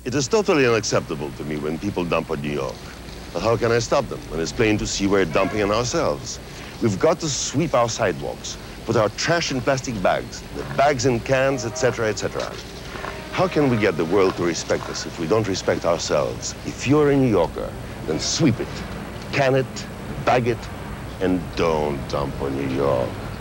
It is totally unacceptable to me when people dump on New York. But how can I stop them when it's plain to see we're dumping on ourselves? We've got to sweep our sidewalks, put our trash in plastic bags, the bags in cans, etc., etc. How can we get the world to respect us if we don't respect ourselves? If you're a New Yorker, then sweep it, can it, bag it, and don't dump on New York.